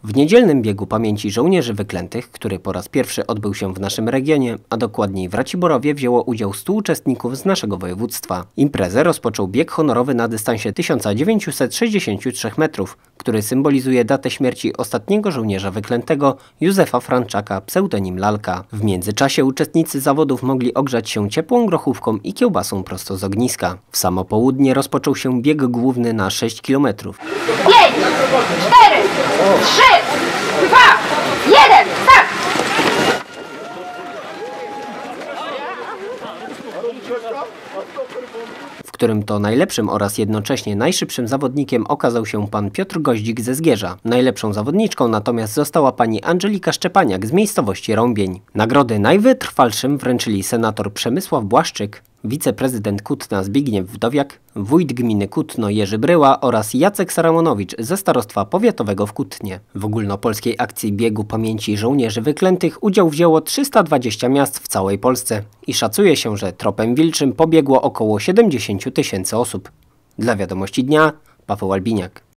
W niedzielnym biegu pamięci żołnierzy wyklętych, który po raz pierwszy odbył się w naszym regionie, a dokładniej w Raciborowie, wzięło udział 100 uczestników z naszego województwa. Imprezę rozpoczął bieg honorowy na dystansie 1963 metrów, który symbolizuje datę śmierci ostatniego żołnierza wyklętego Józefa Franczaka, pseudonim Lalka. W międzyczasie uczestnicy zawodów mogli ogrzać się ciepłą grochówką i kiełbasą prosto z ogniska. W samo południe rozpoczął się bieg główny na 6 km. 5, 4, 3, 2, 1, tak! W którym to najlepszym oraz jednocześnie najszybszym zawodnikiem okazał się pan Piotr Goździk ze Zgierza. Najlepszą zawodniczką natomiast została pani Angelika Szczepaniak z miejscowości Rąbień. Nagrody najwytrwalszym wręczyli senator Przemysław Błaszczyk, wiceprezydent Kutna Zbigniew Wdowiak, wójt gminy Kutno Jerzy Bryła oraz Jacek Saramonowicz ze starostwa powiatowego w Kutnie. W ogólnopolskiej akcji biegu pamięci żołnierzy wyklętych udział wzięło 320 miast w całej Polsce i szacuje się, że tropem wilczym pobiegło około 70 000 osób. Dla Wiadomości Dnia, Paweł Albiniak.